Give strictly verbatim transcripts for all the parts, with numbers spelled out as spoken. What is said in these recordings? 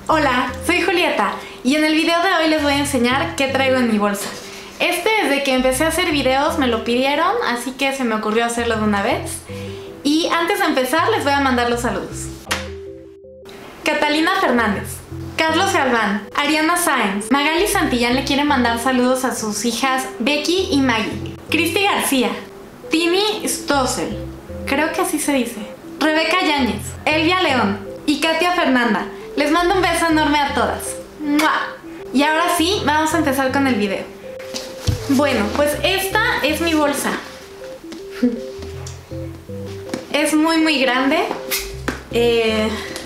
Hola, soy Julieta y en el video de hoy les voy a enseñar qué traigo en mi bolsa. Este desde que empecé a hacer videos me lo pidieron, así que se me ocurrió hacerlo de una vez. Y antes de empezar les voy a mandar los saludos. Catalina Fernández, Carlos Galván, Ariana Sáenz, Magali Santillán le quiere mandar saludos a sus hijas Becky y Maggie, Cristi García, Tini Stossel, creo que así se dice, Rebeca Yáñez, Elvia León y Katia Fernanda. Les mando un beso enorme a todas. ¡Mua! Y ahora sí, vamos a empezar con el video. Bueno, pues esta es mi bolsa. Es muy muy grande. Eh,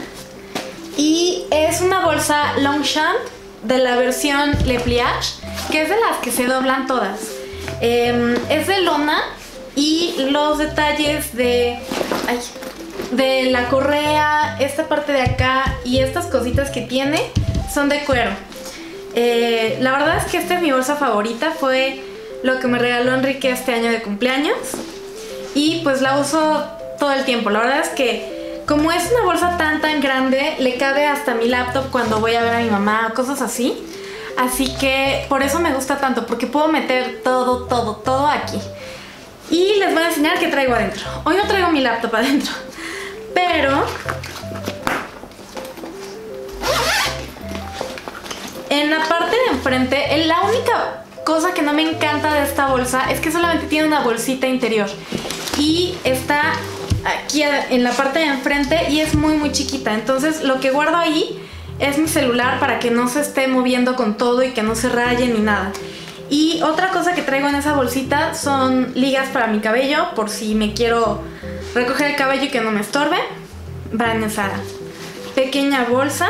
y es una bolsa Longchamp de la versión Le Pliage, que es de las que se doblan todas. Eh, es de lona y los detalles de... Ay, de la correa, esta parte de acá y estas cositas que tiene son de cuero. Eh, la verdad es que esta es mi bolsa favorita, fue lo que me regaló Enrique este año de cumpleaños y pues la uso todo el tiempo. La verdad es que como es una bolsa tan tan grande, le cabe hasta mi laptop cuando voy a ver a mi mamá o cosas así. Así que por eso me gusta tanto, porque puedo meter todo, todo, todo aquí. Y les voy a enseñar qué traigo adentro. Hoy no traigo mi laptop adentro, pero en la parte de enfrente, la única cosa que no me encanta de esta bolsa es que solamente tiene una bolsita interior y está aquí en la parte de enfrente y es muy muy chiquita. Entonces lo que guardo ahí es mi celular para que no se esté moviendo con todo y que no se raye ni nada. Y otra cosa que traigo en esa bolsita son ligas para mi cabello, por si me quiero recoger el cabello y que no me estorbe. Va en esa pequeña bolsa.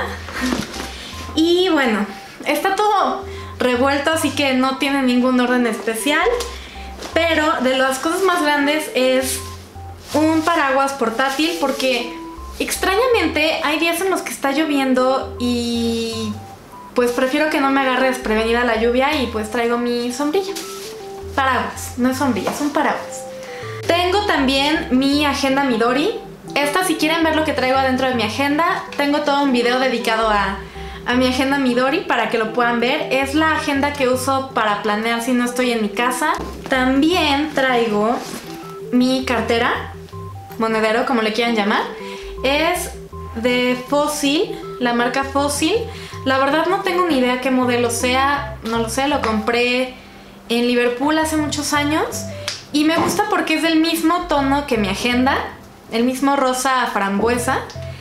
Y bueno, está todo revuelto, así que no tiene ningún orden especial. Pero de las cosas más grandes es un paraguas portátil, porque extrañamente hay días en los que está lloviendo y pues prefiero que no me agarre desprevenida la lluvia y pues traigo mi sombrilla. Paraguas, no es sombrilla, es un paraguas. Tengo también mi agenda Midori. Esta, si quieren ver lo que traigo adentro de mi agenda, tengo todo un video dedicado a, a mi agenda Midori para que lo puedan ver. Es la agenda que uso para planear si no estoy en mi casa. También traigo mi cartera, monedero, como le quieran llamar. Es de Fossil, la marca Fossil. La verdad no tengo ni idea qué modelo sea, no lo sé, lo compré en Liverpool hace muchos años y me gusta porque es del mismo tono que mi agenda, el mismo rosa frambuesa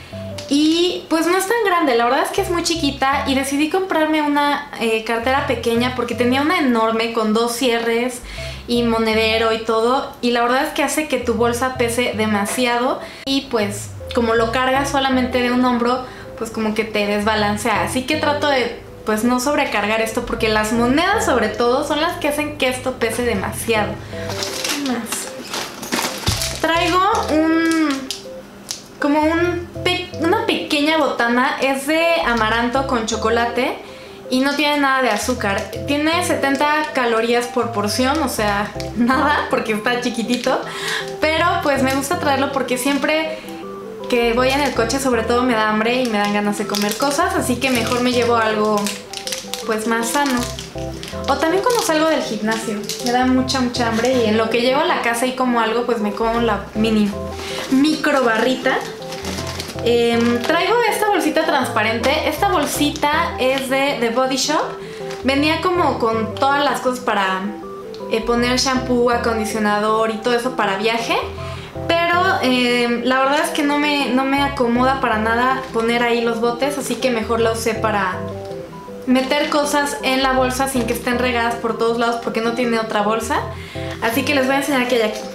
y pues no es tan grande, la verdad es que es muy chiquita y decidí comprarme una eh, cartera pequeña porque tenía una enorme con dos cierres y monedero y todo y la verdad es que hace que tu bolsa pese demasiado y pues como lo cargas solamente de un hombro, pues como que te desbalancea, así que trato de pues no sobrecargar esto porque las monedas sobre todo son las que hacen que esto pese demasiado. ¿Qué más? Traigo un como un pe una pequeña botana, es de amaranto con chocolate y no tiene nada de azúcar, tiene setenta calorías por porción, o sea, nada porque está chiquitito, pero pues me gusta traerlo porque siempre que voy en el coche sobre todo me da hambre y me dan ganas de comer cosas, así que mejor me llevo algo pues más sano. O también cuando salgo del gimnasio me da mucha mucha hambre y en lo que llego a la casa y como algo pues me como la mini micro barrita. Eh, traigo esta bolsita transparente, esta bolsita es de The Body Shop, venía como con todas las cosas para eh, poner shampoo, acondicionador y todo eso para viaje. Pero eh, la verdad es que no me, no me acomoda para nada poner ahí los botes, así que mejor la usé para meter cosas en la bolsa sin que estén regadas por todos lados porque no tiene otra bolsa. Así que les voy a enseñar qué hay aquí.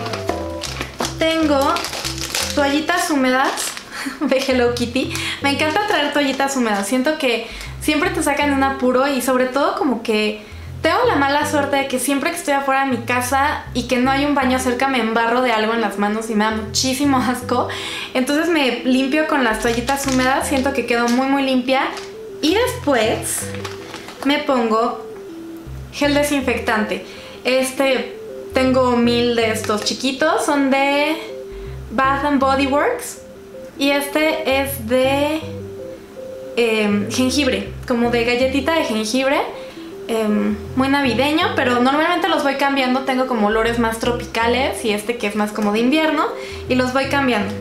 Tengo toallitas húmedas de Hello Kitty. Me encanta traer toallitas húmedas, siento que siempre te sacan de un apuro y sobre todo como que tengo la mala suerte de que siempre que estoy afuera de mi casa y que no hay un baño cerca me embarro de algo en las manos y me da muchísimo asco. Entonces me limpio con las toallitas húmedas, siento que quedo muy muy limpia. Y después me pongo gel desinfectante. Este, tengo mil de estos chiquitos, son de Bath and Body Works. Y este es de eh, jengibre, como de galletita de jengibre. Eh, muy navideño, pero normalmente los voy cambiando. Tengo como olores más tropicales y este que es más como de invierno, y los voy cambiando.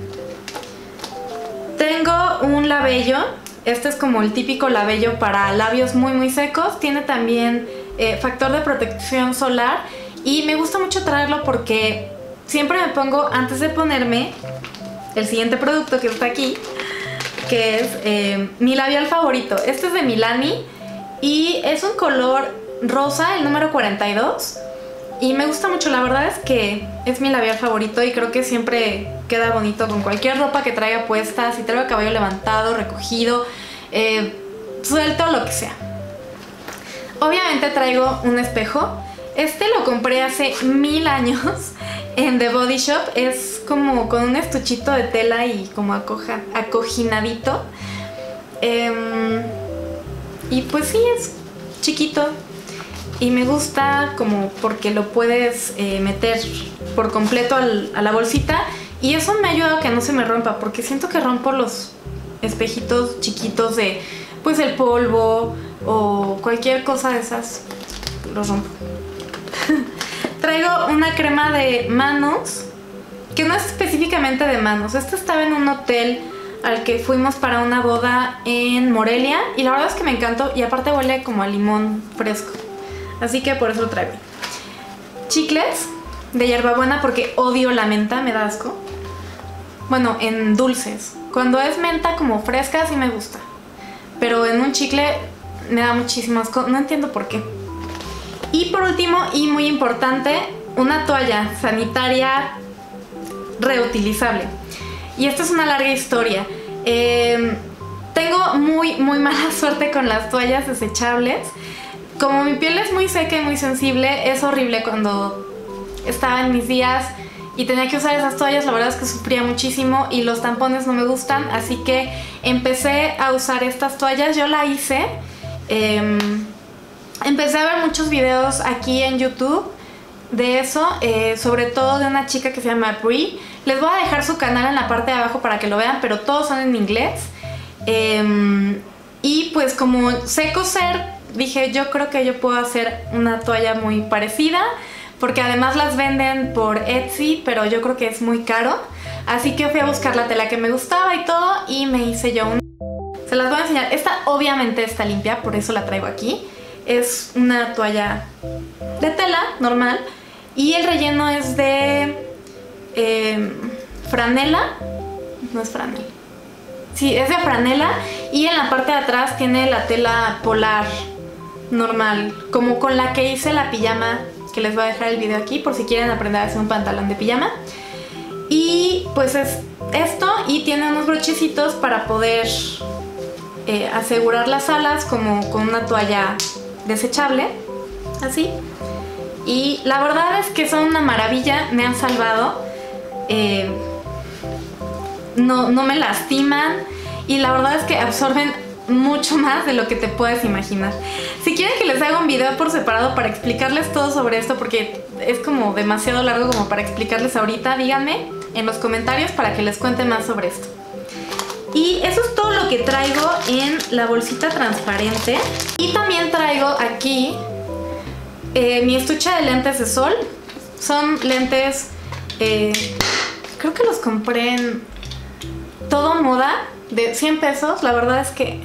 Tengo un labello. Este es como el típico labello para labios muy muy secos. Tiene también eh, factor de protección solar, y me gusta mucho traerlo porque siempre me pongo, antes de ponerme el siguiente producto que está aquí, que es eh, mi labial favorito. Este es de Milani y es un color rosa, el número cuarenta y dos, y me gusta mucho. La verdad es que es mi labial favorito y creo que siempre queda bonito con cualquier ropa que traiga puesta. Si traigo el cabello levantado, recogido, eh, suelto, lo que sea. Obviamente traigo un espejo. Este lo compré hace mil años en The Body Shop. Es como con un estuchito de tela y como acoja, acojinadito. Eh, y pues sí, es chiquito. Y me gusta como porque lo puedes eh, meter por completo al, a la bolsita. Y eso me ha ayudado a que no se me rompa, porque siento que rompo los espejitos chiquitos de pues el polvo o cualquier cosa de esas. Los rompo. Traigo una crema de manos, que no es específicamente de manos. Esta estaba en un hotel al que fuimos para una boda en Morelia, y la verdad es que me encantó, y aparte huele como a limón fresco. Así que por eso lo traigo. Chicles de hierbabuena, porque odio la menta, me da asco. Bueno, en dulces. Cuando es menta como fresca sí me gusta, pero en un chicle me da muchísimo asco, no entiendo por qué. Y por último, y muy importante, una toalla sanitaria reutilizable. Y esta es una larga historia. Eh, tengo muy, muy mala suerte con las toallas desechables. Como mi piel es muy seca y muy sensible, es horrible cuando estaba en mis días y tenía que usar esas toallas. La verdad es que sufría muchísimo y los tampones no me gustan, así que empecé a usar estas toallas. Yo la hice, eh, empecé a ver muchos videos aquí en YouTube de eso, eh, sobre todo de una chica que se llama Brie. Les voy a dejar su canal en la parte de abajo para que lo vean, pero todos son en inglés. Eh, y pues como sé coser, dije, yo creo que yo puedo hacer una toalla muy parecida, porque además las venden por Etsy, pero yo creo que es muy caro. Así que fui a buscar la tela que me gustaba y todo, y me hice yo una. Se las voy a enseñar. Esta obviamente está limpia, por eso la traigo aquí. Es una toalla de tela normal, y el relleno es de eh, franela. No es franela. Sí, es de franela, y en la parte de atrás tiene la tela polar normal, como con la que hice la pijama, que les voy a dejar el video aquí por si quieren aprender a hacer un pantalón de pijama. Y pues es esto, y tiene unos brochecitos para poder eh, asegurar las alas, como con una toalla desechable, así. Y la verdad es que son una maravilla, me han salvado. eh, no, no me lastiman, y la verdad es que absorben mucho más de lo que te puedes imaginar. Si quieren que les haga un video por separado para explicarles todo sobre esto, porque es como demasiado largo como para explicarles ahorita, díganme en los comentarios para que les cuente más sobre esto. Y eso es todo lo que traigo en la bolsita transparente. Y también traigo aquí eh, mi estuche de lentes de sol. Son lentes, eh, creo que los compré en Todo Moda, de cien pesos. La verdad es que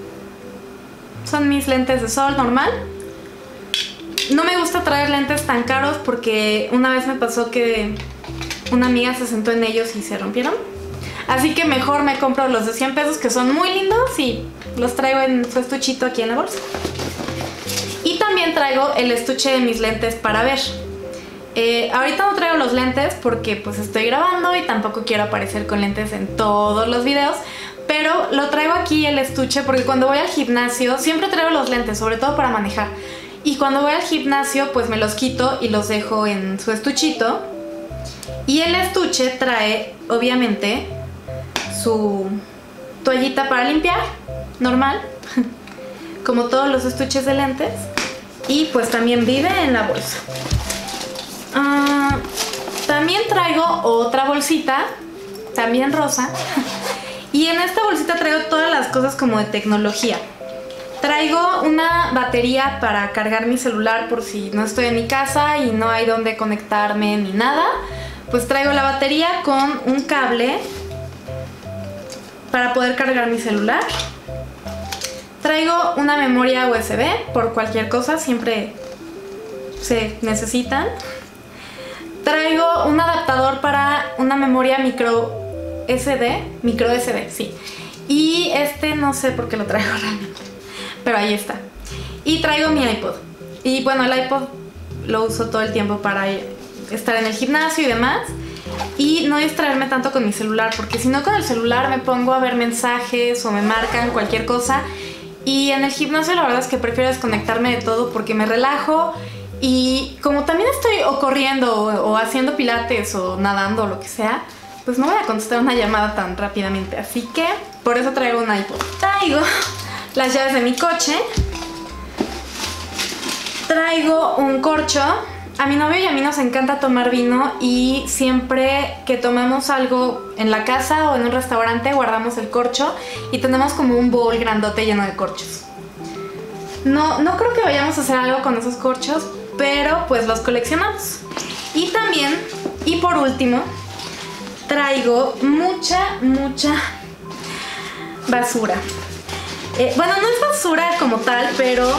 son mis lentes de sol normal. No me gusta traer lentes tan caros porque una vez me pasó que una amiga se sentó en ellos y se rompieron. Así que mejor me compro los de cien pesos, que son muy lindos, y los traigo en su estuchito aquí en la bolsa. Y también traigo el estuche de mis lentes para ver. Eh, ahorita no traigo los lentes porque pues estoy grabando y tampoco quiero aparecer con lentes en todos los videos. Pero lo traigo aquí el estuche porque cuando voy al gimnasio siempre traigo los lentes, sobre todo para manejar. Y cuando voy al gimnasio pues me los quito y los dejo en su estuchito. Y el estuche trae obviamente su toallita para limpiar, normal, como todos los estuches de lentes. Y pues también vive en la bolsa. Uh, también traigo otra bolsita, también rosa. Y en esta bolsita traigo todas las cosas como de tecnología. Traigo una batería para cargar mi celular por si no estoy en mi casa y no hay donde conectarme ni nada. Pues traigo la batería con un cable para poder cargar mi celular. Traigo una memoria U S B por cualquier cosa, siempre se necesitan. Traigo un adaptador para una memoria micro S D, micro S D, sí. Y este no sé por qué lo traigo realmente, pero ahí está. Y traigo mi iPod. Y bueno, el iPod lo uso todo el tiempo para estar en el gimnasio y demás. Y no distraerme tanto con mi celular, porque si no con el celular me pongo a ver mensajes o me marcan cualquier cosa. Y en el gimnasio la verdad es que prefiero desconectarme de todo porque me relajo. Y como también estoy o corriendo o, o haciendo pilates o nadando o lo que sea, pues no voy a contestar una llamada tan rápidamente. Así que por eso traigo un iPod. Traigo las llaves de mi coche. Traigo un corcho. A mi novio y a mí nos encanta tomar vino y siempre que tomamos algo en la casa o en un restaurante guardamos el corcho y tenemos como un bowl grandote lleno de corchos. No, no creo que vayamos a hacer algo con esos corchos, pero pues los coleccionamos. Y también, y por último, traigo mucha, mucha basura. Eh, bueno, no es basura como tal, pero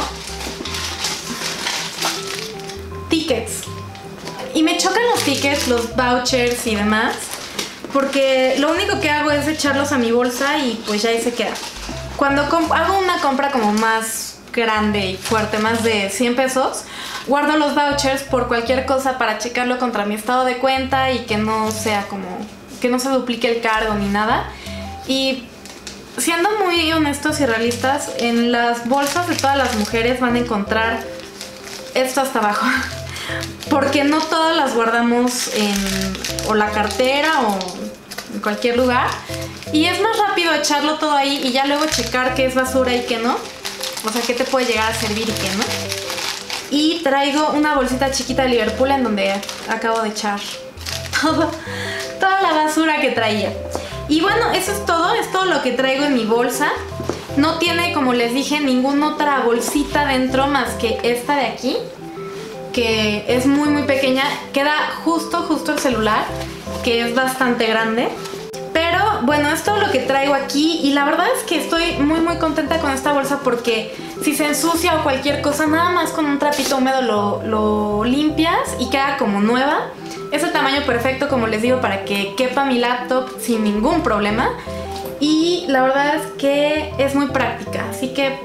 tickets. Y me chocan los tickets, los vouchers y demás, porque lo único que hago es echarlos a mi bolsa y pues ya ahí se queda. Cuando hago una compra como más grande y fuerte, más de cien pesos, guardo los vouchers por cualquier cosa para checarlo contra mi estado de cuenta y que no sea como, que no se duplique el cargo ni nada. Y siendo muy honestos y realistas, en las bolsas de todas las mujeres van a encontrar esto hasta abajo, porque no todas las guardamos en o la cartera o en cualquier lugar, y es más rápido echarlo todo ahí y ya luego checar qué es basura y qué no, o sea, qué te puede llegar a servir y qué no. Y traigo una bolsita chiquita de Liverpool en donde acabo de echar todo, toda la basura que traía. Y bueno, eso es todo, es todo lo que traigo en mi bolsa. No tiene, como les dije, ninguna otra bolsita dentro más que esta de aquí, que es muy muy pequeña. Queda justo, justo el celular, que es bastante grande. Pero bueno, es todo lo que traigo aquí y la verdad es que estoy muy muy contenta con esta bolsa porque si se ensucia o cualquier cosa, nada más con un trapito húmedo lo, lo limpias y queda como nueva. Es el tamaño perfecto, como les digo, para que quepa mi laptop sin ningún problema. Y la verdad es que es muy práctica, así que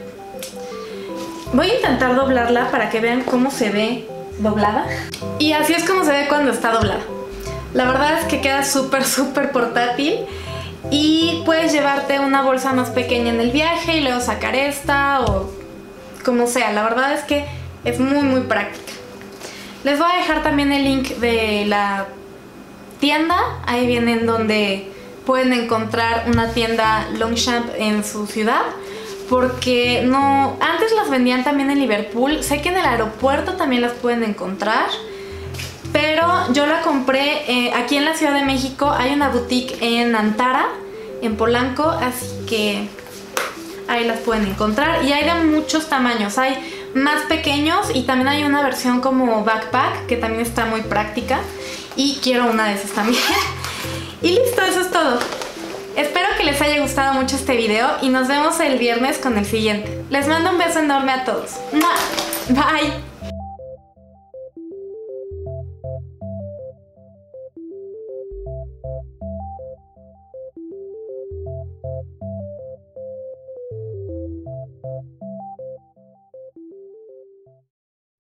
voy a intentar doblarla para que vean cómo se ve doblada. Y así es como se ve cuando está doblada. La verdad es que queda súper súper portátil y puedes llevarte una bolsa más pequeña en el viaje y luego sacar esta o como sea. La verdad es que es muy muy práctica. Les voy a dejar también el link de la tienda, ahí vienen donde pueden encontrar una tienda Longchamp en su ciudad, porque no, antes las vendían también en Liverpool, sé que en el aeropuerto también las pueden encontrar, pero yo la compré eh, aquí en la Ciudad de México. Hay una boutique en Antara, en Polanco, así que ahí las pueden encontrar y hay de muchos tamaños, hay más pequeños y también hay una versión como backpack que también está muy práctica y quiero una de esas también. Y listo, eso es todo. Espero que les haya gustado mucho este video y nos vemos el viernes con el siguiente. Les mando un beso enorme a todos. ¡Mua! Bye.